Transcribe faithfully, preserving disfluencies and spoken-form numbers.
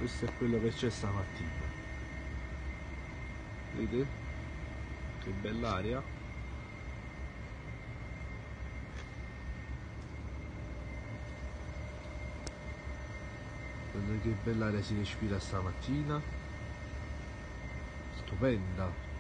Questo è quello che c'è stamattina. Vedete? Che bell'aria. Guardate che bell'aria si respira stamattina. Stupenda.